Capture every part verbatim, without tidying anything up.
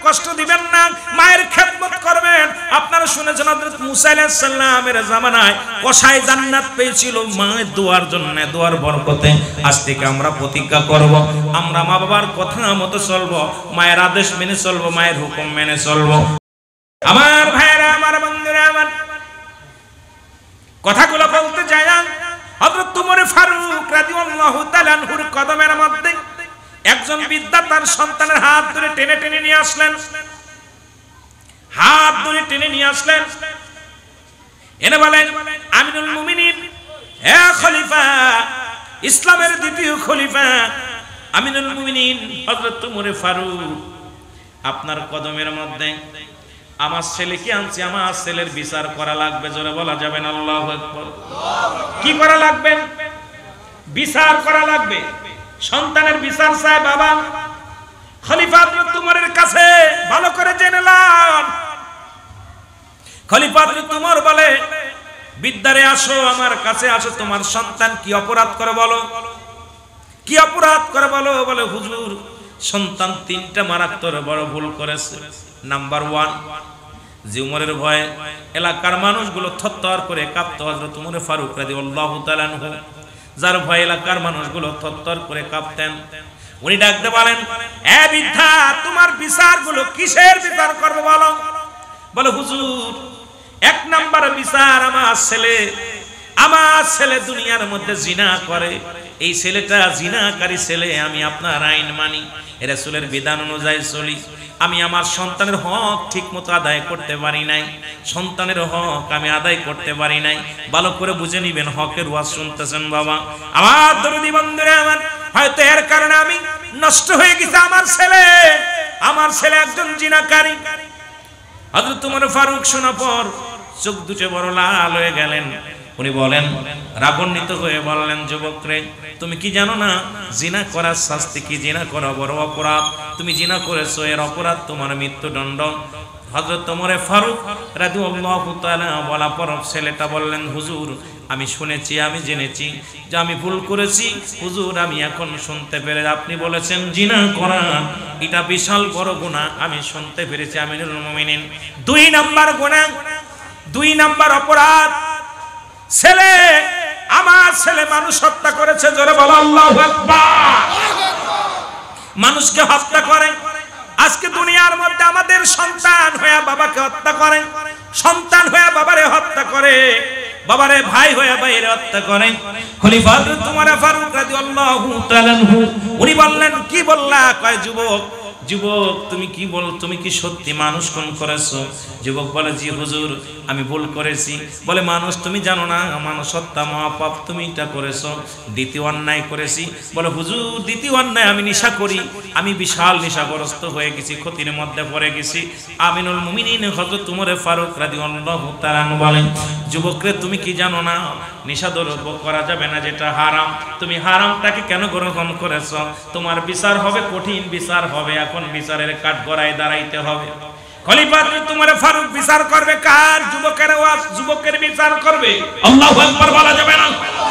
কষ্ট দিবেন না, মায়ের খেদমত করবেন। আপনারা শুনেছেন হযরত মুসা আলাইহিস সালামের জামানায় কসাই জান্নাত পেয়েছিল মায়ের দোয়ার জন্য, দোয়ার বরকতে। আজ থেকে আমরা প্রতিজ্ঞা করব, আমরা মা বাবার কথা মতো চলবো, মায়ের আদেশ মেনে চলবো, মায়ের হুকুম মেনে চলবো। আমার ভাইরা, আমার বন্ধুরা, আমার কথাগুলো বলতে যাই, হযরত ওমর ফারুক রাদিয়াল্লাহু তাআলা আনহুর কদমের মধ্যে একজন বিদ্যা তার সন্তানের হাত ধরে টেনে টেনে নিয়ে আসলেন, হাত ধরে টেনে নিয়ে আসলেন, এনে বলেন, আমিনুল মুমিনিন, হে খলিফা, ইসলামের দ্বিতীয় খলিফা আমিনুল মুমিনিন হযরত ওমর ফারুক, আপনার কদমের মধ্যে আমার ছেলেকে আনছি, আমার ছেলের বিচার করা লাগবে। জোরে বলা যাবে না আল্লাহু আকবার। কি করা লাগবে? বিচার করা লাগবে। সন্তানের বিচার চায় বাবা। খলিফা হযরত ওমরের কাছে ভালো করে জেনে নাও। খলিফা হযরত ওমর বলে, বিদ্যারে আসো, আমার কাছে আসো, তোমার সন্তান কি অপরাধ করে বলো, কি অপরাধ করে বলো। বলে, হুজুর, সন্তান তিনটা মারাত্মক বড় ভুল করেছে। নাম্বার ওয়ান, যে উমরের ভয়ে এলাকার মানুষগুলো থরথর করে কাঁপতো, হযরত ওমর ফারুক রাদিয়াল্লাহু তাআলা আনহু, যার ভয়ে এলাকার মানুষগুলো থরথর করে কাঁপতেন, উনি ডাকতে বলেন, এ বৃদ্ধা, তোমার বিচারগুলো কিসের বিচার করবে বলো। বলে, হুজুর, এক নাম্বার বিচার, আমার ছেলে, আমার ছেলে দুনিয়ার মধ্যে জিনা করে, এই ছেলেটা জিনাকারী ছেলে, আমি আপনার আইন মানি, রাসূলের বিধান অনুযায়ী চলি, আমি আমার সন্তানের হক ঠিক মতো আদায় করতে পারি নাই, সন্তানের হক আমি আদায় করতে পারি নাই। ভালো করে বুঝে নিবেন, হকের ওয়াজ শুনতেছেন বাবা। আমার দরদি বন্ধুরা, আমার হয়তো এর কারণে আমি নষ্ট হয়ে গেছে আমার ছেলে, আমার ছেলে একজন জিনাকারী। হযরত ওমর ফারুক শোনার পর চোখ দুটো বড় লাল হয়ে গেলেন। উনি বলেন, রাগান্বিত হয়ে বললেন, যুবক রে, তুমি কি জানো না জিনা করার শাস্তি কি? জিনা করা বড় অপরাধ, তুমি জিনা করেছো, এর অপরাধ তোমার মৃত্যুদণ্ড। হযরত ওমর ফারুক রাদিয়াল্লাহু তাআলা বলা পর ছেলেটা বললেন, হুজুর, আমি শুনেছি, আমি জেনেছি যে আমি ভুল করেছি হুজুর, আমি এখন শুনতে পেরে, আপনি বলেছেন জিনা করা এটা বিশাল বড় গুনাহ, আমি শুনতে পেরেছি আমিনুল মুমিনিন। দুই নাম্বার গুনাহ, দুই নাম্বার অপরাধ, ছেলে, আমার ছেলে মানুষ হত্যা করেছে। জোরে বলো আল্লাহু আকবার। মানুষকে হত্যা করে। আজকে দুনিয়ার মধ্যে আমাদের সন্তান হয়ে বাবাকে হত্যা করে, সন্তান হয়ে বাবারে হত্যা করে, বাবারে ভাই হয়ে ভাইয়ের হত্যা করে। খলিফা হযরত ওমর ফারুক রাদিয়াল্লাহু তাআলা আনহু উনি বললেন, কি বললা? কয়, যুবক, যুবক, তুমি কি বল, তুমি কি সত্যি মানুষ খুন করেছো? যুবক বলে, জি হুজুর, আমি ভুল করেছি। বলে, মানুষ তুমি জানো না মানুষ হত্যা মহাপাপ, তুমি এটা করেছো। দ্বিতীয় অন্যায় করেছি। বলে, হুজুর, দ্বিতীয় অন্যায় আমি নেশা করি, আমি বিশাল নেশাগ্রস্ত হয়ে গেছি, ক্ষতির মধ্যে পড়ে গেছি। আমিনুল মুমিনিন হযরত ওমর ফারুক রাদিয়াল্লাহু তাআলা আনহু বলেন, যুবকরে, তুমি কি জানো না নেশা দ্রব্য করা যাবে না, যেটা হারাম, তুমি হারামটাকে কেন গ্রহণ করেছো? তোমার বিচার হবে, কঠিন বিচার হবে, এখন বিচারের কাঠগড়ায় দাঁড়াইতে হবে। খলিফা হযরত ওমর ফারুক বিচার করবে কার? যুবকের ওয়াজ, যুবকের বিচার করবে। আল্লাহু আকবার বলা যাবে না।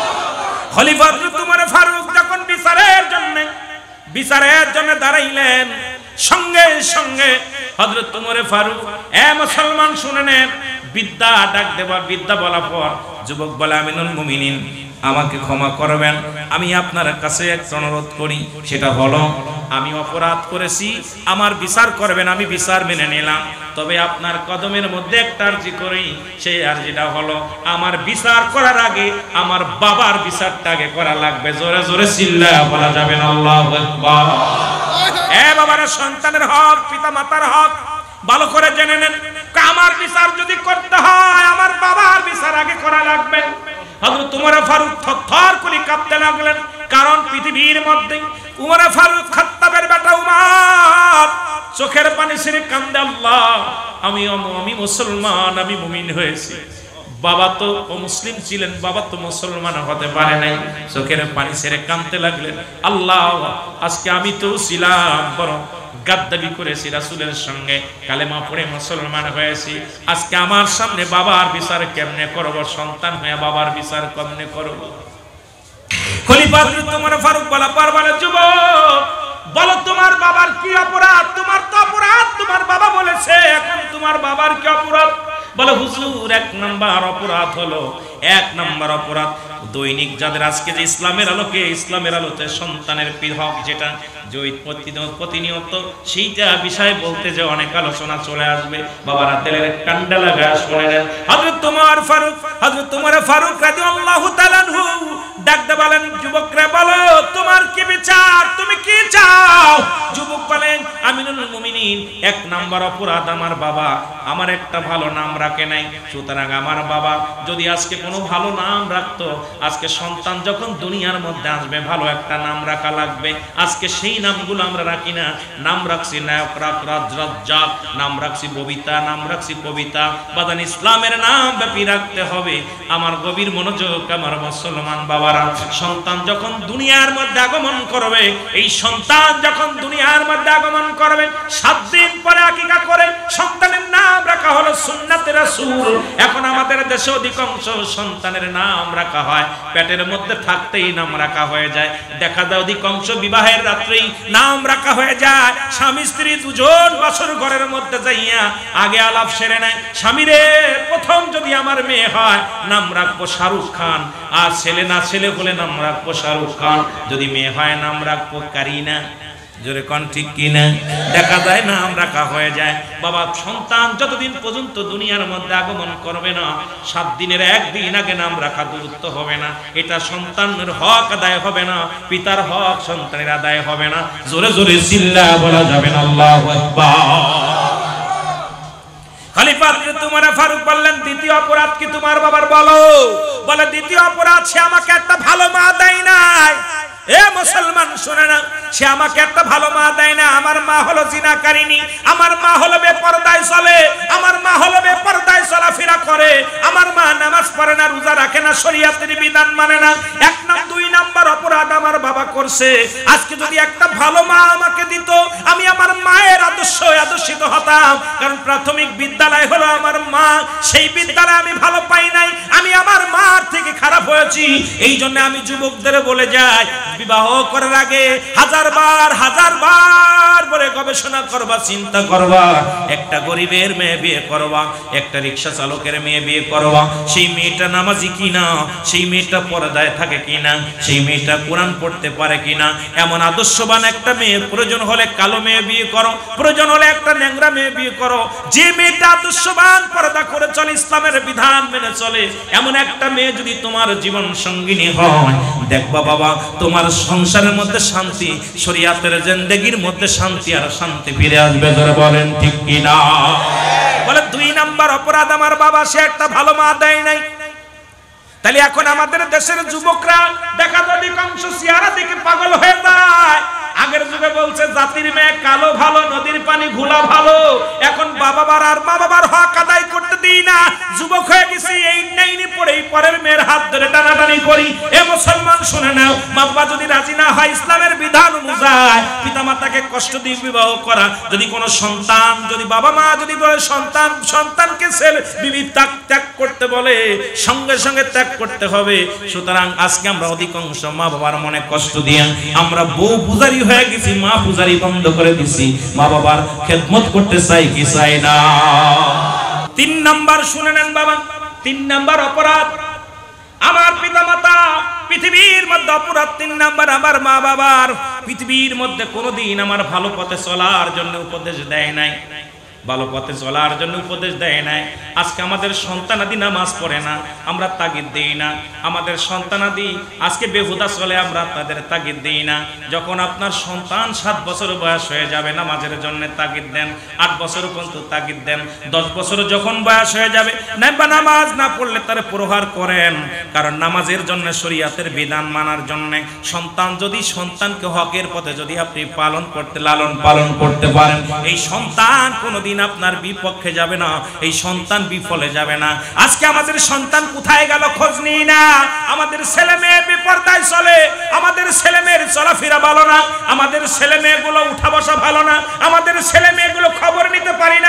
খলিফা হযরত ওমর ফারুক যখন বিচারের জন্য বিচারের জন্য দাঁড়াইলেন, সঙ্গে সঙ্গে হযরত ওমর ফারুক, এ মুসলমান শুনে নেন, বিদ্যা ডাক দেবার, বিদ্যা বলা পর যুবক বলে, আমিনুল মুমিনিন, আমাকে ক্ষমা করবেন, আমি আপনার কাছে একটা অনুরোধ করি, সেটা হলো আমি অপরাধ করেছি, আমার বিচার করবেন, আমি বিচার মেনে নিলাম, তবে আপনার কদমের মধ্যে একটা আরজি করি, সেই আরজিটা হলো আমার বিচার করার আগে আমার বাবার বিচারটা আগে করা লাগবে। জোরে জোরে চিল্লায়া বলা যাবে না আল্লাহু আকবার। এ বাবারা, সন্তানের হক, পিতা মাতার হক ভালো করে জেনে নেন। আমার বিচার যদি করতে হয় আমার বাবার বিচার আগে করা লাগবে। হযরত ওমর ফারুক থরথর করে কাঁপতে লাগলেন, কারণ পৃথিবীর মধ্যে ওমর ফারুক খাত্তাবের বেটা উমর চোখের পানি ছেড়ে কান্দে, আল্লাহ, আমি আমি মুসলমান, আমি মুমিন হয়েছি। বাবা তো মুসলিম ছিলেন, বাবা তো মুসলমান হতে পারে নাই। চোখের পানি ছেড়ে কাঁদতে লাগলেন, আল্লাহ, আজকে আমি তো ছিলাম বরং গাদ্দাবি করেছি রাসূলের সঙ্গে, কালেমা পড়ে মুসলমান হয়েছি, আজকে আমার সামনে বাবার বিচার কেমনে করব? সন্তান হয়ে বাবার বিচার কেমনে করব? খলিফা হযরত ওমর ফারুক বলা পারবালে, যুবক, বলো তোমার বাবার কি অপরাধ? তোমার তো অপরাধ তোমার তোমার বাবার কি অপরাধ? বলে হুজুর এক নাম্বার অপরাধ হলো, এক নাম্বার অপরাধ দৈনিক যাদের আজকে যে ইসলামের আলোকে ইসলামের আলোতে সন্তানের হক যেটা প্রতিনিয়ত সেইটা বিষয় বলতে যে অনেক আলোচনা চলে আসবে। বাবারা তেলের কান্ডা লাগা শুনে নেন। হযরত ওমর ফারুক হযরত ওমর ফারুক রাদিয়াল্লাহু তাআলা আনহু ডাকতে বলেন, যুবকরা বলো তোমার কি বিচার, তুমি কি চাও? যুবক বলেন, আমিনুল মুমিনিন এক নাম্বার অপরাধ আমার বাবা আমার একটা ভালো নাম রাখে নাই, সুতরাং আমার বাবা যদি আজকে কোনো ভালো নাম রাখতো, আজকে সন্তান যখন দুনিয়ার মধ্যে আসবে ভালো একটা নাম রাখা লাগবে। আজকে সেই নামগুলো আমরা রাখি না, নাম রাখছি নায়ক রাখ রাজ্জাক, নাম রাখছি ববিতা, নাম রাখছি কবিতা। বাদান ইসলামের নাম ব্যাপী রাখতে হবে। আমার গভীর মনোযোগ আমার মুসলমান বাবারা, সন্তান যখন দুনিয়ার মধ্যে আগমন করবে, এই সন্তান যখন দুনিয়ার মধ্যে আগমন করবে সাত দিন পরে আকিকা করে সন্তানের নাম রাখা হলো সুন্নাতে রাসূল। এখন আমাদের দেশে অধিকাংশ সন্তানের নাম রাখা হয় পেটের মধ্যে থাকতেই নাম রাখা হয়ে যায়। দেখা যায় অধিকাংশ বিবাহের রাত্রেই নাম রাখা হয়ে যায়। স্বামী স্ত্রী দুজন বাসর ঘরের মধ্যে যাইয়া আগে আলাপ সেরে নেয়, স্বামীরে প্রথম যদি আমার মেয়ে হয় নাম রাখবো শাহরুখ খান, আর ছেলে না ছেলে বলে নাম রাখবো শাহরুখ খান, যদি মেয়ে হয় নাম রাখবো কারিনা। জোরে কোন ঠিক কিনা? দেখা যায় নাম রাখা হয়ে যায়। বাবা সন্তান যতদিন পর্যন্ত দুনিয়ার মধ্যে আগমন করবে না, সাত দিনের একদিন আগে নাম রাখা দূরত্ব হবে না। এটা সন্তানের হক আদায় হবে না, পিতার হক সন্তানের আদায় হবে না। জোরে জোরে চিল্লা বলা যাবে না আল্লাহু আকবার। খলিফা তোমার ফারুক বললেন, দ্বিতীয় অপরাধ কি তোমার বাবার? বলো। বলে দ্বিতীয় অপরাধ, সে আমাকে একটা ভালো মা দেয় নাই। এ মুসলমান শুনে না, সে আমাকে একটা ভালো মা দেয় না। আমার মা হলো জিনাকারিনী, আমার মা হলো বেপরদায় চলে, আমার মা হলো বেপরদায় চলাফেরা করে, আমার মা নামাজ পড়ে না, রোজা রাখে না, শরীয়তের বিধান মানে না। এক নাম দুই নাম্বার অপরাধ আমার বাবা করছে। আজকে যদি একটা ভালো মা আমাকে দিত, আমি আমার মায়ের আদর্শ আদর্শিত হতাম। কারণ প্রাথমিক বিদ্যালয় হলো আমার মা, সেই বিদ্যালয়ে আমি ভালো পাই নাই, আমি আমার মার থেকে খারাপ হয়েছি। এই জন্য আমি যুবকদের বলে যাই, বিবাহ করার আগে হাজার বার হাজার বার বলে গবেষণা করবা, চিন্তা করবা। একটা গরিবের মেয়ে বিয়ে করবা, একটা রিক্সা চালকের মেয়ে বিয়ে করবা, সেই মেয়েটা নামাজি কিনা, সেই মেয়েটা পর্দায় থাকে কিনা, সেই মেয়েটা কোরআন পড়তে পারে কিনা। এমন আদর্শবান একটা মেয়ে, প্রয়োজন হলে কালো মেয়ে বিয়ে করো, প্রয়োজন হলে একটা ন্যাংরা মেয়ে বিয়ে করো। যে মেয়েটা আদর্শবান, পর্দা করে চলে, ইসলামের বিধান মেনে চলে, এমন একটা মেয়ে যদি তোমার জীবন সঙ্গিনী হয়, দেখবা বাবা তোমার সংসারের মধ্যে শান্তি, শরীয়তের জিন্দেগির মধ্যে শান্তি আর শান্তি ফিরে আসবে। যারা বলেন ঠিক কিনা? বলে দুই নাম্বার অপরাধ আমার বাবা, সে একটা ভালো মা দেয় নাই। তাহলে এখন আমাদের দেশের যুবকরা দেখা যায় অধিকাংশ চেহারা দেখে পাগল হয়ে যায়। আগের যুগে বলছে জাতির মেয়ে কালো ভালো, নদীর পানি ঘোলা ভালো। এখন বাবা বার আর মা বাবার হক আদায় করতে দিই না, যুবক হয়ে গেছি, এই নাইনি পড়েই পরের মেয়ের হাত ধরে টানাটানি করি। এ মুসলমান শুনে নাও, মা বাবা যদি রাজি না হয় ইসলামের বিধান অনুযায়ী পিতা মাতাকে কষ্ট দিয়ে বিবাহ করা, যদি কোনো সন্তান যদি বাবা মা যদি বলে সন্তান সন্তানকে ছেলে বিবি ত্যাগ ত্যাগ করতে বলে, সঙ্গে সঙ্গে ত্যাগ করতে হবে। সুতরাং আজকে আমরা অধিকাংশ মা বাবার মনে কষ্ট দিয়ে আমরা বউ পূজারি হয়ে গেছি, মা পূজারি বন্ধ করে দিছি, মা বাবার খেদমত করতে চাই কি চাই না। তিন নাম্বার শুনে নেন বাবা, তিন নাম্বার অপরাধ আমার পিতা মাতা পৃথিবীর মধ্যে অপরাধ তিন নাম্বার আমার মা বাবার পৃথিবীর মধ্যে কোনোদিন আমার ভালো পথে চলার জন্য উপদেশ দেয় নাই, ভালো পথে চলার জন্য উপদেশ দেয় নাই। আজকে আমাদের সন্তানাদি নামাজ পড়ে না, আমরা তাগিদ দেই না। আমাদের সন্তানাদি আজকে বেহুদা চলে, আমরা তাদের তাগিদ দেই না। যখন আপনার সন্তান সাত বছর বয়স হয়ে যাবে নামাজের জন্য তাগিদ দেন, আট বছর পর্যন্ত তাগিদ দেন, দশ বছর যখন বয়স হয়ে যাবে বা নামাজ না পড়লে তারে প্রহার করেন। কারণ নামাজের জন্য শরীয়তের বিধান মানার জন্য সন্তান যদি সন্তানকে হকের পথে যদি আপনি পালন করতে লালন পালন করতে পারেন, এই সন্তান কোনোদিন আপনার বিপক্ষে যাবে না, এই সন্তান বিফলে যাবে না। আজকে আমাদের সন্তান কোথায় গেল খোঁজ নিই না। আমাদের ছেলে মেয়ে বেপরদায় চলে, আমাদের ছেলে মেয়ের চলাফেরা ভালো না, আমাদের ছেলে মেয়েগুলো উঠা বসা ভালো না, আমাদের ছেলে মেয়েগুলো খবর নিতে পারি না।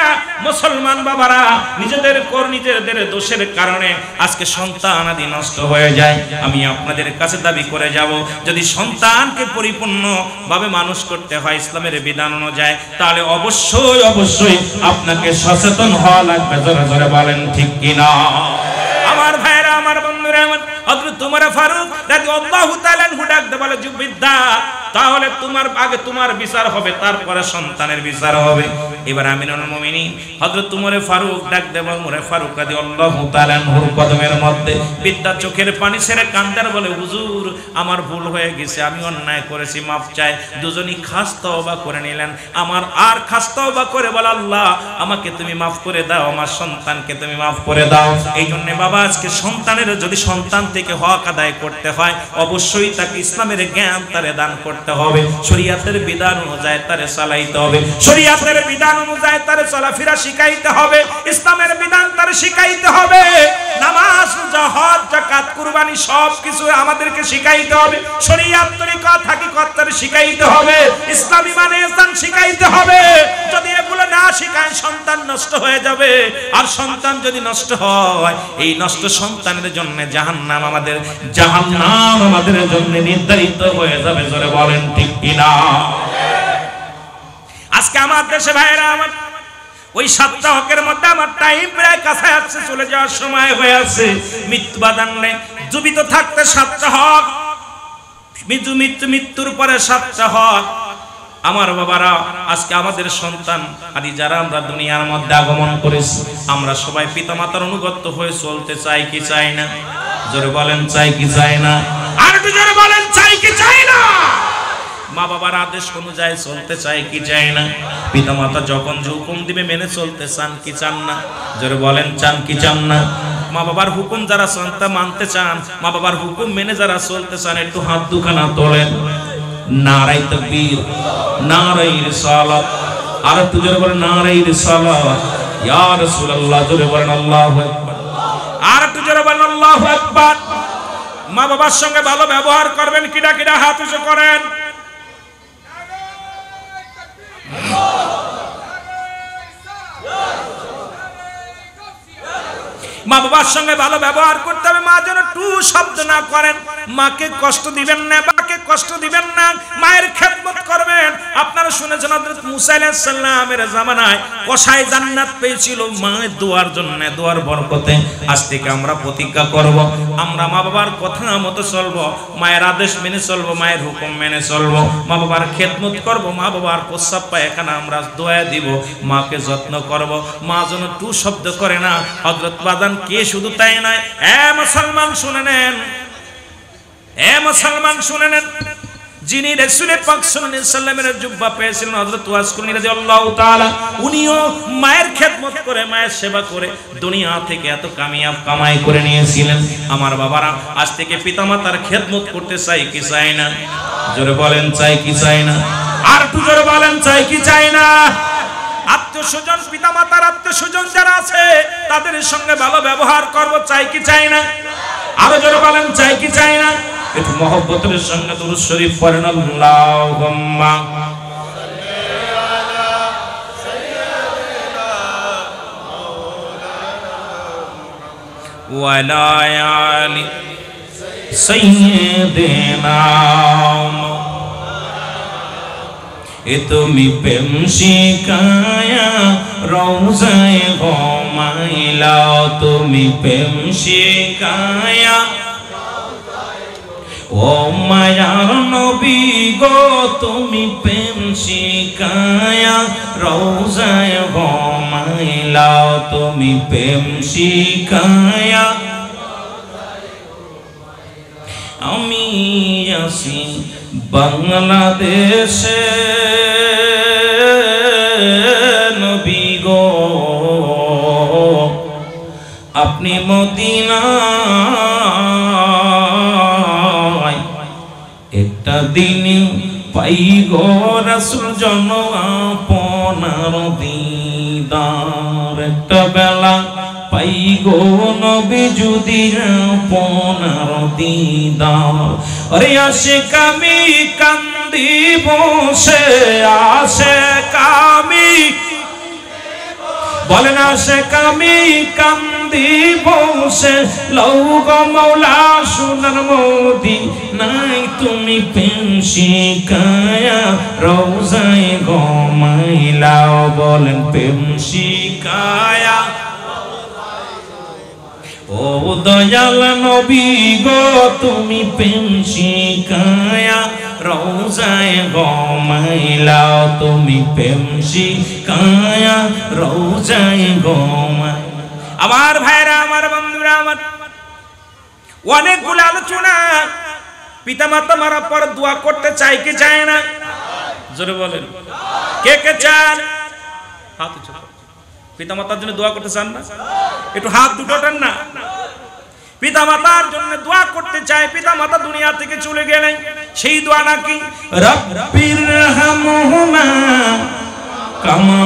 মুসলমান বাবারা নিজেদের কর নিজেদের দোষের কারণে আজকে সন্তান আদি নষ্ট হয়ে যায়। আমি আপনাদের কাছে দাবি করে যাব, যদি সন্তানকে পরিপূর্ণ ভাবে মানুষ করতে হয় ইসলামের বিধান অনুযায়ী, তাহলে অবশ্যই অবশ্যই আপনাকে সচেতন হওয়া লাগবে। জোরে জোরে বলেন ঠিক কিনা? আমার ভাইরা, আমার বন্ধুরা, আমার হযরত ওমর ফারুক রাদিয়াল্লাহু তাআলা আনহু ডাক দিয়ে বলে, যুববৃদ্ধা, তাহলে তোমার আগে তোমার বিচার হবে, তারপরে সন্তানের বিচার হবে। এবার আমিরুল মুমিনিন হযরত ওমর ফারুক ডাক দিয়ে বলে, ওমর ফারুক রাদিয়াল্লাহু তাআলা আনহুর কদমের মধ্যে বিদ্যা চোখের পানি ছেড়ে কান্দার বলে, হুজুর আমার ভুল হয়ে গেছে, আমি অন্যায় করেছি, মাফ চাই। দুজনই খাস তওবা করে নিলেন। আমার আর খাস তওবা করে বলে, আল্লাহ আমাকে তুমি মাফ করে দাও, আমার সন্তানকে তুমি মাফ করে দাও। এই জন্য বাবা, আজকে সন্তানের যদি সন্তান থেকে হক আদায় করতে হয়, অবশ্যই তাকে ইসলামের জ্ঞান তারে দান করতে হবে, শরীয়তের বিধান অনুযায়ী তারে চালাইতে হবে, শরীয়তের বিধান অনুযায়ী তারে চলাফেরা শিখাইতে হবে, ইসলামের বিধান তারে শিখাইতে হবে। নামাজ, রোজা, হজ, যাকাত, কুরবানি সব কিছু আমাদেরকে শিখাইতে হবে, শরীয়ত তরিকত হাকিকত তারে শিখাইতে হবে, ইসলামী মানে ইসলাম শিখাইতে হবে। যদি এগুলো না শিখায় সন্তান নষ্ট হয়ে যাবে। আর সন্তান যদি নষ্ট হয়, এই নষ্ট সন্তানের জন্য জাহান্নাম আমাদের জাহান্নাম আমাদের জন্য নির্ধারিত হয়ে যাবে। জোরে বলেন ঠিক কিনা? আজকে আমার দেশে ভাইরা, আমার ওই সাতটা হকের মধ্যে আমার টাইম প্রায় কাছে আসছে, চলে যাওয়ার সময় হয়ে আছে। মৃত্যু বাধান নেই, জীবিত থাকতে সাতটা হক, মৃত্যু মৃত্যু মৃত্যুর পরে সাতটা হক। আমার বাবারা, আজকে আমাদের সন্তান আদি যারা আমরা দুনিয়ার মধ্যে আগমন করেছি, আমরা সবাই পিতামাতার অনুগত হয়ে চলতে চাই কি চাই না? জোরে বলেন, চাই কি চাই না? আর একটু জোরে বলেন, চাই কি চাই না? মা বাবার আদেশ অনুযায়ী চলতে চাই কি চাই না? পিতামাতা যখন যে হুকুম দিবে মেনে চলতে চান কি চান না? জোরে বলেন, চান কি চান না? মা বাবার হুকুম যারা সন্তান মানতে চান, মা বাবার হুকুম মেনে যারা চলতে চান, একটু হাত দুখানা তোলেন। নারায়ে তাকবীর, নারায়ে রিসালাত। আর একটু জোরে বলেন, নারায়ে রিসালাত। ইয়া রাসূলুল্লাহ, জোরে বলেন আল্লাহু আকবার। আর একটু জোরে বলেন আল্লাহু আকবার। মা বাবার সঙ্গে ভালো ব্যবহার করবেন, কিডা কিডা হাত উঁচু করেন। মা বাবার সঙ্গে ভালো ব্যবহার করতে হবে। মা যেন টু শব্দ না করেন, মাকে কষ্ট দিবেন না, বাবাকে কষ্ট দিবেন না, মায়ের খেদমত করবেন। আপনারা শুনেছেন হযরত মুসা আলাইহিস সালামের জামানায় কসাই জান্নাত পেয়েছিল মায়ের দোয়ার জন্য, দোয়ার বরকতে। আজ থেকে আমরা প্রতিজ্ঞা করব, আমরা মা বাবার কথা মতো চলবো, মায়ের আদেশ মেনে চলবো, মায়ের হুকুম মেনে চলবো, মা বাবার খেদমত করব, মা বাবার প্রস্রাব পায়খানা আমরা দোয়া দিব, মাকে যত্ন করব। মা যেন টু শব্দ করে না। হযরত বাদান কে শুধু তাই নয়, এ মুসলমান শুনে নেন, এ মুসলমান শুনে নেন, যিনি রাসূল পাক সাল্লাল্লাহু আলাইহি সাল্লামের জুব্বা পেয়েছিলেন হযরত ওয়াসকুনি রাদিয়াল্লাহু তাআলা, উনিও মায়ের খেদমত করে, মায়ের সেবা করে দুনিয়া থেকে এত কামিয়াব কামাই করে নিয়েছিলেন। আমার বাবারা, আজ থেকে পিতামাতার খেদমত করতে চাই কি চাই না? জোরে বলেন, চাই কি চাই না? আর একটু জোরে বলেন, চাই কি চাই না? আত্মীয়-স্বজন, পিতামাতার আত্মীয়-স্বজন যারা আছে তাদের সঙ্গে ভালো ব্যবহার করব, চাই কি চাই না? আরো জোরে বলেন, চাই কি চাই না? একটু মহব্বতের সঙ্গে দুরূদ শরীফ পড়েন, আল্লাহুম্মা সাল্লি আলা সাইয়্যিদিনা মাওলানা ওয়া আলা আলি সাইয়্যিদিনা। এ তুমি প্রেম শিখায়া রওজায় ঘুমাইলা, তুমি প্রেম শিখায়া ও মায়ার নবী গো, তুমি প্রেম শিখায়া রওজায় ঘুমাইলা, তুমি প্রেম শিখায়া। আমি আসি বাংলাদেশে নবী গো, আপনি মদিনায় একটা দিন পাই গো রাসূল জন আপনার দিদার, একটা বেলা পাই গো নবী যদি আপনার দিদার। আরে আশিক আমি কান্দি বসে, আশিক আমি বলে না সে কামি কান্দি বসে লৌগ মৌলা সোনার মোদি নাই তুমি পেমশি কায়া রোজায় গমাইলাও বলেন পেমশি কায়া ও দয়াল নবী গো তুমি পেমশি কায়া রোজায় গমাইলাও তুমি পেমশি কায়া রোজায় গমাই। আমার ভাইরা আমার বন্ধুরা আমার অনেকগুলো আলোচনা পিতা মাতা মারা পর দোয়া করতে চাই কি চায় না জোরে বলেন কে কে চান হাত উঁচু পিতা মাতার জন্য দোয়া করতে চান না একটু হাত দুটোটান না পিতা মাতার জন্য দোয়া করতে চাই পিতা মাতা দুনিয়া থেকে চলে গেলেন সেই দোয়া নাকি রব্বির রহমহুমা কামা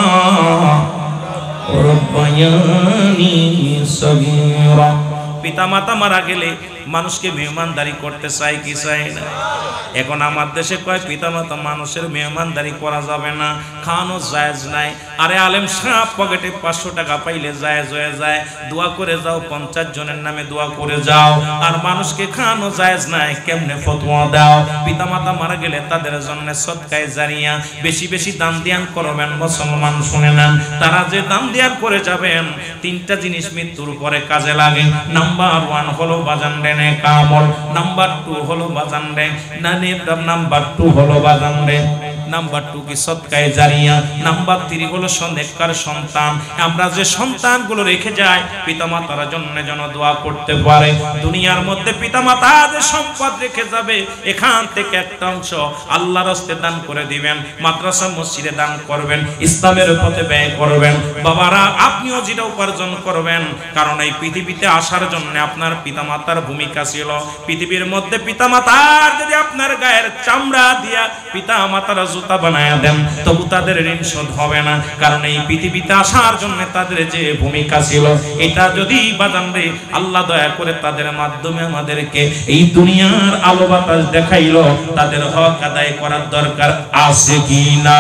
রব্বায়ানি সগীরা। পিতা মাতা মারা গেলে মানুষকে মেহমানদারি করতে চাই কি চাই না? এখন আমার দেশে কয় পিতা মাতা মানুষের মেহমানদারি করা যাবে না, খাওয়ানো জায়েজ নাই। আরে আলেম সাহেব পকেটে পাঁচশো টাকা পাইলে জায়েজ হয়ে যায়, দোয়া করে যাও, পঞ্চাশ জনের নামে দোয়া করে যাও, আর মানুষকে খাওয়ানো জায়েজ নাই, কেমনে ফতোয়া দাও? পিতা মাতা মারা গেলে তাদের জন্য সদকায়ে জারিয়া বেশি বেশি দান দিয়ান করবেন। মুসলমান শুনে নেন, তারা যে দান দিয়ান করে যাবেন তিনটা জিনিস মৃত্যুর পরে কাজে লাগে। নাম্বার ওয়ান হলো বাজান রে কামল, নাম্বার টু হলো বাজান রে নানি, নাম্বার টু হলো বাজান রে নাম্বার টু কি সদকায়ে জারিয়া, নাম্বার থ্রি হলো নেককার সন্তান। আমরা যে সন্তানগুলো রেখে যাই পিতামাতার জন্য যেন দোয়া করতে পারে। দুনিয়ার মধ্যে পিতামাতা যে সম্পদ রেখে যাবে এখান থেকে একটা অংশ আল্লাহর রাস্তায় দান করে দিবেন, মাদ্রাসা মসজিদে দান করবেন, ইসলামের পথে ব্যয় করবেন। বাবারা আপনিও যেটা উপার্জন করবেন, কারণ এই পৃথিবীতে আসার জন্য আপনার পিতামাতার ভূমিকা ছিল। পৃথিবীর মধ্যে পিতামাতার যদি আপনার গায়ের চামড়া দিয়া পিতামাতার জুতা বানায়া দেন তবু তাদের ঋণ শোধ হবে না, কারণ এই পৃথিবীতে আসার জন্য তাদের যে ভূমিকা ছিল এটা যদি বাজান রে আল্লাহ দয়া করে তাদের মাধ্যমে আমাদেরকে এই দুনিয়ার আলো বাতাস দেখাইলো, তাদের হক আদায় করার দরকার আছে কি না?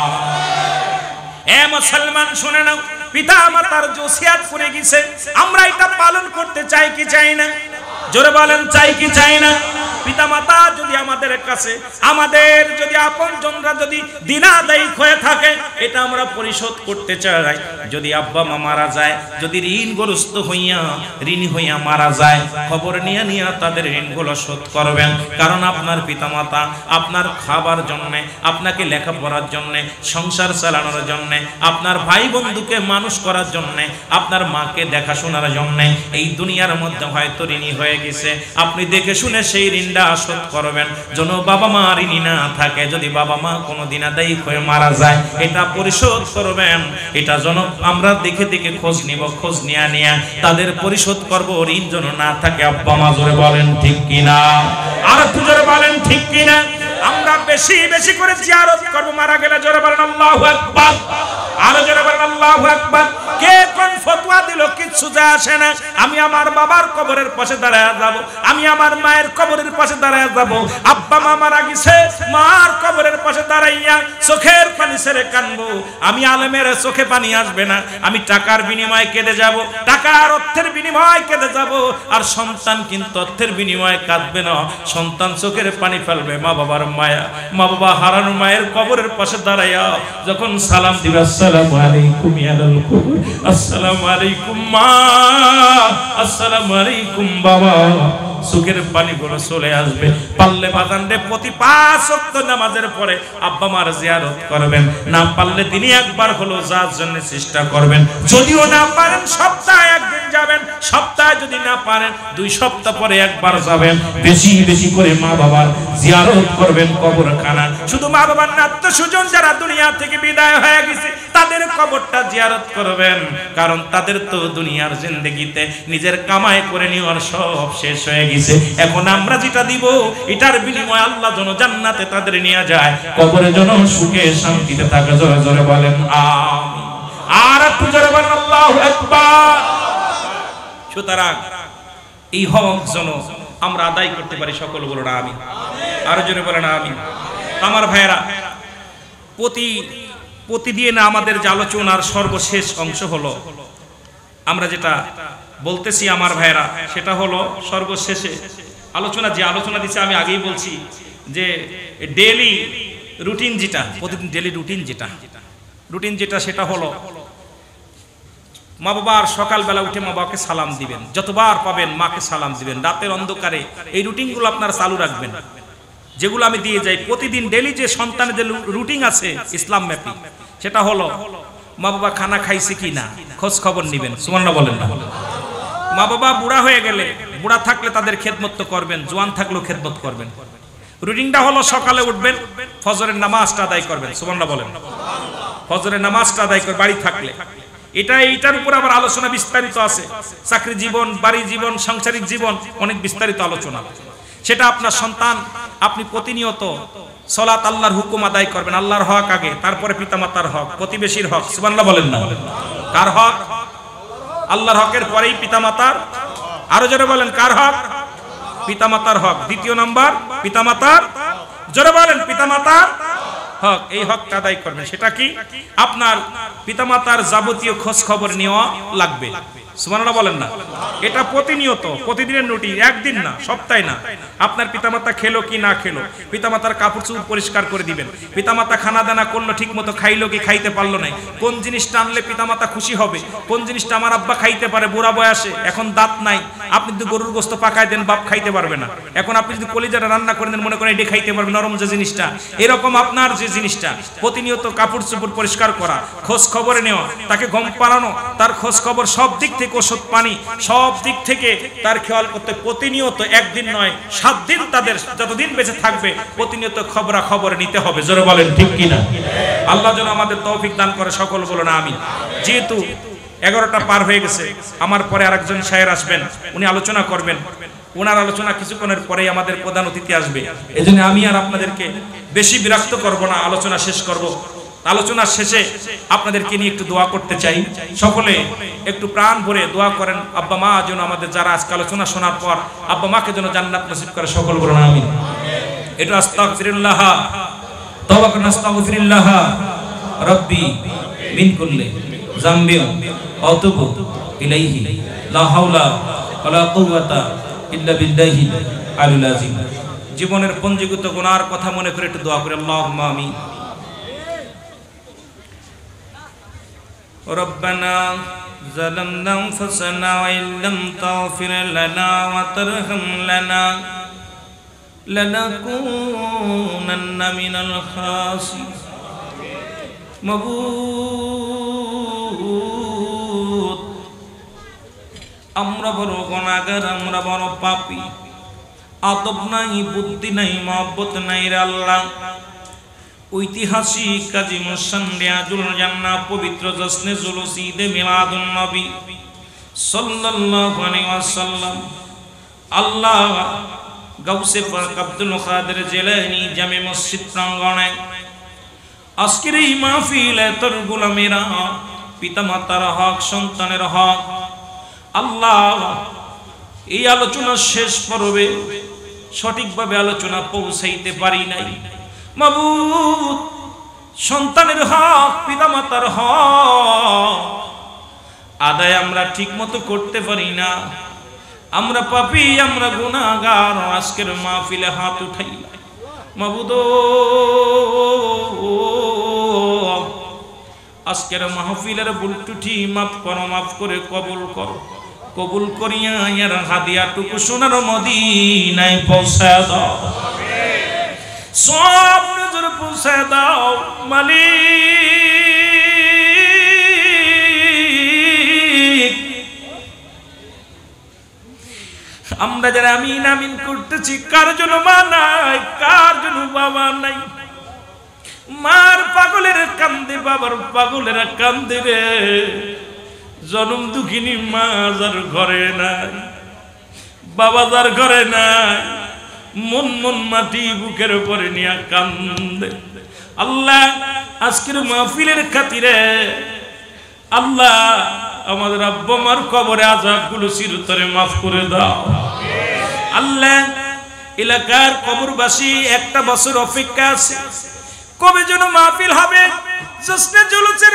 এ মুসলমান শুনে নাও, পিতা মাতার যে ওসিয়াত করে গেছে আমরা এটা পালন করতে চাই কি চাই না? জোরে বলেন চাই কি চাই না? পিতা মাতা যদি আমাদের কাছে, আমাদের যদি আপনজনরা যদি দিনাদায়ী হয়ে থাকে এটা আমরা পরিশোধ করতে চাই। যদি আব্বা মা মারা যায়, যদি ঋণগ্রস্ত হইয়া ঋণী হইয়া মারা যায়, খবর নিয়ে নিয়ে তাদের ঋণগুলো শোধ করবেন। কারণ আপনার পিতামাতা আপনার খাবার জন্য, আপনাকে লেখাপড়ার জন্য, সংসার চালানোর জন্য, আপনার ভাই বন্ধুকে মানুষ করার জন্য, আপনার মাকে দেখাশোনার জন্য এই দুনিয়ার মধ্যে হয়তো ঋণী হয়ে গেছে। আপনি দেখে শুনে সেই ঋণটা শোধ করবেন। যেন বাবা মা ঋণী না থাকে, যদি বাবা মা কোনো দিন আদায়ী হয়ে মারা যায় এটা পরিশোধ করবেন। এটা যেন আমরা দেখে দেখে খোঁজ নিব, খোঁজ নিয়ে নিয়ে তাদের পরিশোধ করব, ঋণ যেন না থাকে। আব্বা মা জোরে বলেন ঠিক কিনা? আর একটু জোরে বলেন ঠিক কিনা? আমরা বেশি বেশি করে জিয়ারত করব মারা গেলে। জোরে বলেন আল্লাহু আকবার। আর জোরে বলেন আল্লাহু আকবার। কে কোন ফতোয়া দিল কিচ্ছু যায় আসে না। আমি আমার বাবার কবরের পাশে দাঁড়ায় যাব, আমি আমার মায়ের কবরের পাশে দাঁড়ায় যাব। আব্বা মা মারা গেছে, মার কবরের পাশে দাঁড়াইয়া চোখের পানি ছেড়ে কাঁদবো। আমি আলেমের চোখে পানি আসবে না, আমি টাকার বিনিময়ে কেঁদে যাব, টাকার অর্থের বিনিময়ে কেঁদে যাব। আর সন্তান কিন্তু অর্থের বিনিময়ে কাঁদবে না, সন্তান চোখের পানি ফেলবে। মা বাবার মায়া, মা বাবা হারানো মায়ের কবরের পাশে দাঁড়াইয়া যখন সালাম দিবে, আসসালামু আলাইকুম ইয়া আলাল কবর, আসসালামু আলাইকুম মা, আসসালামু আলাইকুম বাবা, চোখের পানিগুলো চলে আসবে। পারলে বাজান রে প্রতি পাঁচ ওয়াক্ত নামাজের পরে আব্বা মার জিয়ারত করবেন, না পারলে তিনি একবার হলো যাওয়ার জন্য চেষ্টা করবেন। যদিও না পারেন সপ্তাহে একদিন যাবেন, সপ্তাহে যদি না পারেন দুই সপ্তাহ পরে একবার যাবেন। বেশি বেশি করে মা বাবার জিয়ারত করবেন, কবরখানা। শুধু মা বাবার না, আত্মস্বজন যারা দুনিয়া থেকে বিদায় হয়ে গেছে তাদের কবরটা জিয়ারত করবেন, কারণ তাদের তো দুনিয়ার জিন্দেগিতে নিজের কামাই করে নেওয়ার সব শেষ হয়ে গেছে। এখন আমরা যেটা দিব এটার বিনিময়ে আল্লাহ যেন জান্নাতে তাদের নিয়ে যায়, কবরে যেন সুখে শান্তিতে থাকে। জোরে জোরে বলেন আমিন। আর একটু জোরে বলেন আল্লাহু আকবার। সুতরাং এই হক যেন আমরা আদায় করতে পারি, সকল বলুন আমিন। আরো জোরে বলেন আমিন। আমার ভাইয়েরা, প্রতি প্রতিদিন আমাদের যে আলোচনার সর্বশেষ অংশ হলো, আমরা যেটা বলতেছি আমার ভাইরা, সেটা হলো সর্বশেষে আলোচনা যে আলোচনা দিচ্ছে আমি আগেই বলছি যে ডেইলি রুটিন যেটা, প্রতিদিন ডেইলি রুটিন যেটা রুটিন যেটা সেটা হলো মা বাবার সকালবেলা উঠে মা বাবাকে সালাম দিবেন, যতবার পাবেন মাকে সালাম দিবেন, রাতের অন্ধকারে এই রুটিনগুলো আপনারা চালু রাখবেন, যেগুলো আমি দিয়ে যাই প্রতিদিন ডেইলি। যে সন্তানের যে রুটিন আছে ইসলাম ম্যাপি, সেটা হলো মা বাবা খানা খাইছে কি না খোঁজ খবর নিবেন, সুবহানাল্লাহ বলেন না। মা বাবা বুড়া হয়ে গেলে, বুড়া থাকলে তাদের খেদমত তো করবেন, জোয়ান থাকলেও খেদমত করবেন। রুটিনটা হলো সকালে উঠবেন, ফজরের নামাজটা আদায় করবেন, সুবহানাল্লাহ বলেন। ফজরের নামাজটা আদায় করে বাড়ি থাকলে, এটা এইটার উপর আবার আলোচনা বিস্তারিত আছে। চাকরি জীবন, বাড়ি জীবন, সাংসারিক জীবন, অনেক বিস্তারিত আলোচনা। সেটা আপনার সন্তান, আপনি প্রতিনিয়ত সালাত আল্লাহর হুকুম আদায় করবেন, আল্লাহর হক আগে, তারপরে পিতামাতার হক, প্রতিবেশীর হক, সুবহানাল্লাহ বলেন না। কার হক? আল্লাহর হকের পরেই পিতামাতার। আরো জোরে বলেন কার হক? পিতামাতার হক। দ্বিতীয় নাম্বার পিতামাতার, জোরে বলেন পিতামাতার হক। এই হকটা আদায় করবেন। সেটা কি? আপনার পিতামাতার যাবতীয় খোঁজ খবর নেওয়া লাগবে, সুবহানাল্লাহ বলেন না। এটা প্রতিনিয়ত, প্রতিদিনের রুটিন, একদিন না, সপ্তাহে না। আপনার পিতামাতা খেলো কি না খেলো, পিতামাতার কাপড় চোপড় পরিষ্কার করে দিবেন। পিতামাতা খানা দানা করলো ঠিক মতো, খাইলো কি খাইতে পারলো না, কোন জিনিসটা আনলে পিতামাতা খুশি হবে, কোন জিনিসটা আমার আব্বা খাইতে পারে বুড়া বয়সে, এখন দাঁত নাই, আপনি যদি গরুর গোস্ত পাকায় দেন বাপ খাইতে পারবে না, এখন আপনি যদি কলিজাটা রান্না করে দেন মনে করেন এটা খাইতে পারবে, নরম যে জিনিসটা। এরকম আপনার যে জিনিসটা প্রতিনিয়ত কাপড় চোপড় পরিষ্কার করা, খোঁজ খবর নেওয়া, তাকে ঘুম পাড়ানো, তার খোঁজ খবর সব দিক থেকে, ওষুধ পানি সব দিক থেকে তার খেয়াল করতে প্রতিনিয়ত, একদিন নয় সাত দিন, তাদের যতদিন বেঁচে থাকবে প্রতিনিয়ত খবরা খবর নিতে হবে, জোরে বলেন ঠিক কিনা। আল্লাহ যেন আমাদের তৌফিক দান করে, সকল বলো না আমিন। যেহেতু এগারোটা পার হয়ে গেছে, আমার পরে আরেকজন শায়ের আসবেন, উনি আলোচনা করবেন। ওনার আলোচনা কিছুক্ষণের পরেই আমাদের প্রধান অতিথি আসবে, এজন্য আমি আর আপনাদেরকে বেশি বিরক্ত করব না, আলোচনা শেষ করব। আলোচনার শেষে আপনাদেরকে নিয়ে একটু দোয়া করতে চাই, সকলে একটু প্রাণ ভরে দোয়া করেন আব্বা মা যেন আমাদের, যারা আজকে আলোচনা শোনার পর আব্বা মাকে যেন জান্নাত নসিব করে, সকল বলুন আমিন। এটা আস্তাগফিরুল্লাহ, তওবা করুন, আস্তাগফিরুল্লাহ রাব্বি মিন কুল্লি যামবিন ওয়া আতুবু ইলাইহি লা হাওলা ওয়ালা কুওয়াতা ইল্লা বিল্লাহিল আলিয়্যিল আযীম। জীবনের পঞ্জীকৃত গুনার কথা মনে করে একটু দোয়া করে, আল্লাহুম্মা আমিন। ربنا ظلمنا أنفسنا وإن لم تغفر لنا وترحم لنا لنكونن من الخاسرين। মাবুদ, আমরা বড় গুনাহগার, আমরা বড় পাপী, আদব নাই, বুদ্ধি নাই, মহব্বত নাই রে আল্লাহ। ঐতিহাসিক কাজী মুহসিন রিয়াজুল জান্নাহ পবিত্র জশ্নে জুলুস ঈদে মিলাদুন নবী সাল্লাল্লাহু আলাইহি ওয়াসাল্লাম, আল্লাহ গাউসে পাক আব্দুল কাদের জিলানী জামে মসজিদ প্রাঙ্গণে আজকের এই মাহফিলে তোর গোলামেরা, পিতামাতার হক, সন্তানের হক, আল্লাহ এই আলোচনা শেষ পর্বে সঠিকভাবে আলোচনা পৌঁছাইতে পারি নাই। মাবুদ, সন্তানের হক, পিতামাতার হক আদায় আমরা ঠিক মতো করতে পারি না, আমরা পাপী, আমরা গুনাহগার। আজকের মাহফিলে হাত উঠাই মাবুদ, আজকের মাহফিলের ভুল ত্রুটি মাফ করো, মাফ করে কবুল করো, কবুল করিয়া এর হাদিয়াটুকু সোনার মদিনায় পৌঁছায় দাও, সব নজর পৌঁছায় দাও মালিক। আমরা যারা আমিন আমিন করতেছি, কার জন্য মা নাই, কার জন্য বাবা নাই। মার পাগলের কান্দে, বাবার পাগলের কান্দে রে, জনম দুঃখিনী মা যার ঘরে নাই, বাবা যার ঘরে নাই, মন মন মাটি বুকের উপরে নিয়ে কান্দে। আল্লাহ আজকের মাহফিলের খাতিরে আল্লাহ আমাদের আব্বা মার কবরে আযাবগুলো চিরতরে মাফ করে দাও। আল্লাহ এলাকার কবরবাসী একটা বছর অপেক্ষা আছে, কবে যেন মাহফিল হবে, জশ্নে জুলুসের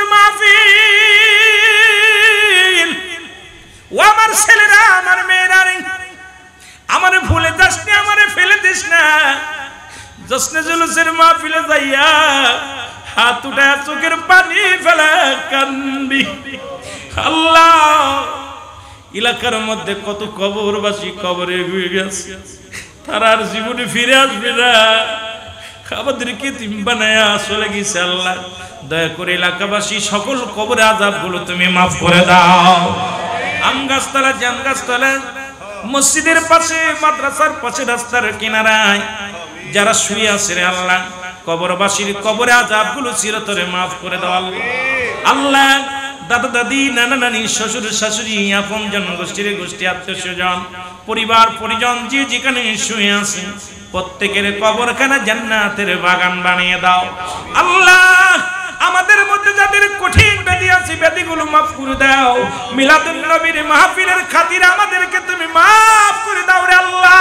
মাহফিল। ও আমার ছেলেরা, আমার মেয়েরা, আমারে ভুলে যাস না, আমারে ফেলে দিস না। জশ্নে জুলুসের মাহফিলে যাইয়া হাত উঠে চোখের পানি ফেলা কান্দি। আল্লাহ, এলাকার মধ্যে কত কবরবাসী কবরে হয়ে গেছে, তারা আর জীবনে ফিরে আসবে না, আমাদেরকে তিম বানায়া চলে গেছে। আল্লাহ দয়া করে এলাকাবাসী সকল কবরে আযাব গুলো তুমি মাফ করে দাও। আম গাছতলা, জাম গাছতলা, মসজিদের পাশে, মাদ্রাসার পাশে, রাস্তার কিনারায় যারা শুয়ে আছে রে আল্লাহ, কবরবাসীর কবরে আযাব গুলো চিরতরে মাফ করে দাও। আল্লাহ আল্লাহ দাদা দাদি, নানা নানি, শ্বশুর শাশুড়ি, আপন জন, গোষ্ঠীর গোষ্ঠী, আত্মীয় স্বজন, পরিবার পরিজন যে যেখানে শুয়ে আছে প্রত্যেকের কবরখানা জান্নাতের বাগান বানিয়ে দাও। আল্লাহ আমাদের মধ্যে যাদের কঠিন ব্যাধি আছে ব্যাধিগুলো মাফ করে দাও। মিলাদুন নবীর মাহফিলের খাতিরে আমাদেরকে তুমি মাফ করে দাও রে আল্লাহ।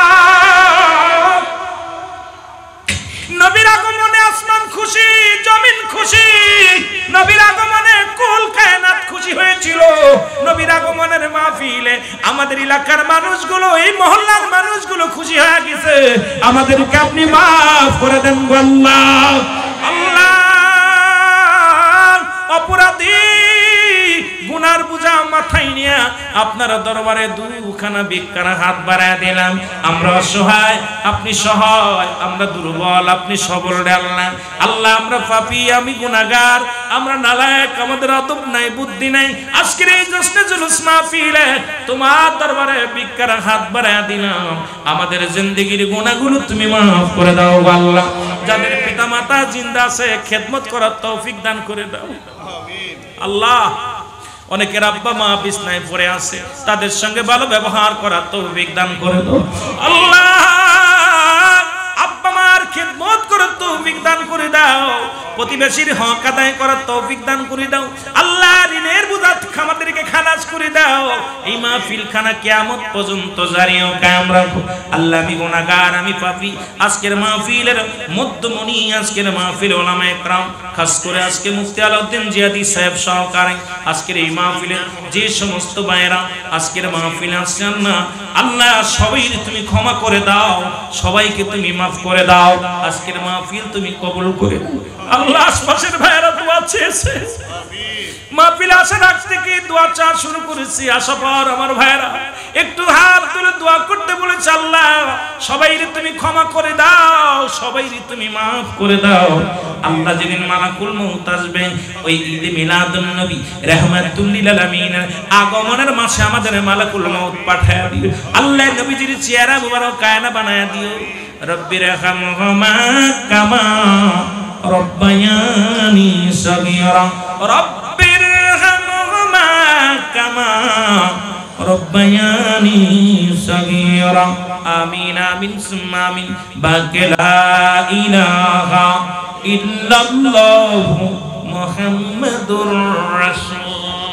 নবীর আগমনে আসমান খুশি, জমিন খুশি। নবীর আগমনে কুল কায়নাত খুশি হয়েছিল। নবীর আগমনের মাহফিলে আমাদের এলাকার মানুষগুলো, এই মহল্লার মানুষগুলো খুশি হয়ে গেছে। আমাদেরকে আপনি মাফ করে দেন আল্লাহ। আল্লাহ অপরাধী গুনার বোঝা মাথায় নিয়ে আপনার দরবারে দুখানা ভিক্ষার হাত বাড়ায় দিলাম। আমরা অসহায়, আপনি সহায়। আমরা দুর্বল, আপনি সবল রে আল্লাহ। আল্লাহ আমরা পাপী, আমি গুনাহগার, আমরা নালায়েক, আমাদের আদব নাই, বুদ্ধি নাই। আজকের এই জশ্নে জুলুস মাহফিলে তোমার দরবারে ভিক্ষার হাত বাড়ায় দিলাম। আমাদের জিন্দেগির গুনাহগুলো তুমি মাফ করে দাও আল্লাহ। যাদের পিতা মাতা জিন্দা আছে খেদমত করার তৌফিক দান করে দাও আল্লাহ। অনেকের আব্বা মা বিছনায় পড়ে আছে, তাদের সঙ্গে ভালো ব্যবহার করার তৌফিক দান করে দাও আল্লাহ। আব্বা মার খেদমত করার তৌফিক দান করে দাও। প্রতিবেশীর হক আদায় করার তৌফিক দান করে দাও আল্লাহ। ঋণের বোঝা আমাদেরকে খালাস করে দাও। এই মাহফিল খানা কিয়ামত পর্যন্ত জারি ও কায়েম রাখো আল্লাহ। আমি গুনাহগার, আমি পাপী। আজকের মাহফিলের মধ্যমণি, আজকের মাহফিল ওলামায়ে কেরাম, খাস করে আজকে মুফতি আলাউদ্দিন জিয়াদি সাহেব সহকারে আজকের এই মাহফিলে যে সমস্ত ভাইরা আজকের মাহফিলে আসছেন না আল্লাহ, সবাই তুমি ক্ষমা করে দাও, সবাইকে তুমি মাফ করে দাও। আজকের মাহফিল তুমি কবুল করে দাও আল্লাহ। আশপাশের ভাইরা দোয়া চেয়েছে, মাহফিল আসার আগ থেকে দোয়া চা শুরু করেছি। আসার পর আমার ভাইরা একটু হাত তুলে দোয়া করতে বলেছে। আল্লাহ সবাইরে তুমি ক্ষমা করে দাও, সবাইরে তুমি মাফ করে দাও আল্লাহ। যেদিন মালাকুল মউত আসবে, ওই ঈদে মিলাদুন নবী রাহমাতুল লিল আলামিন আগমনের মাসে আমাদের মালাকুল মউত পাঠায় দিও আল্লাহ। নবীজির চেহারা মুবারক কায়না বানায়া দিও। রব্বির রহমহুমা কামা রব্বায়ানি সগীরা, রব্বির রহমহুমা কামা রব্বায়ানি সগীরা। আমিন আমিন সুম্মা আমিন। বাকে লা ইলাহা ইল্লাল্লাহু মুহাম্মাদুর রাসূল।